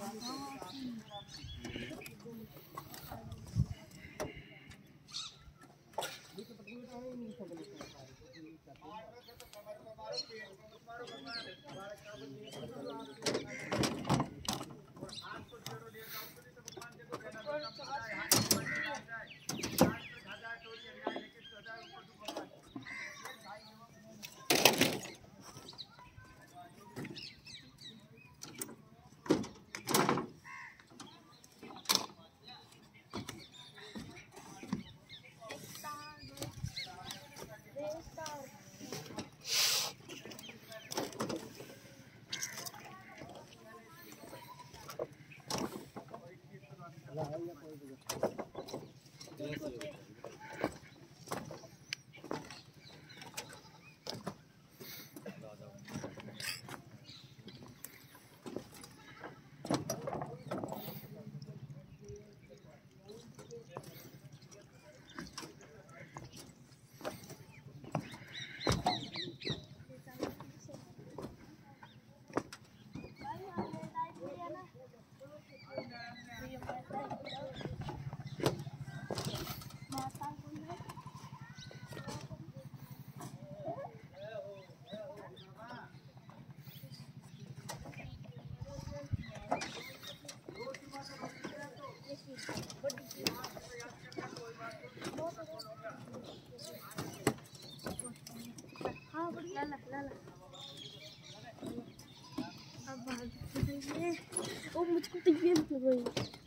वो मुझको तो ये लग गई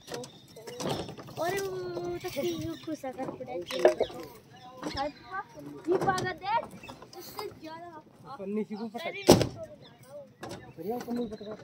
और वो तक खुश अगर पड़े ये पागा दे उससे ज्यादा पन्नी सी को पकड़ बढ़िया पन्नी पकड़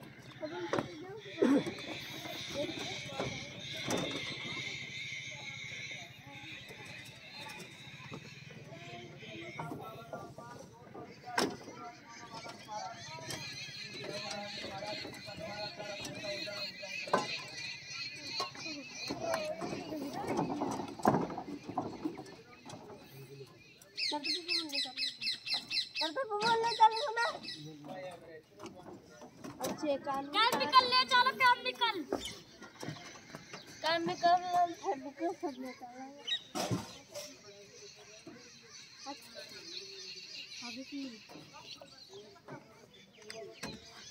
केमिकल ले चलो केमिकल सब ले चलो अभी की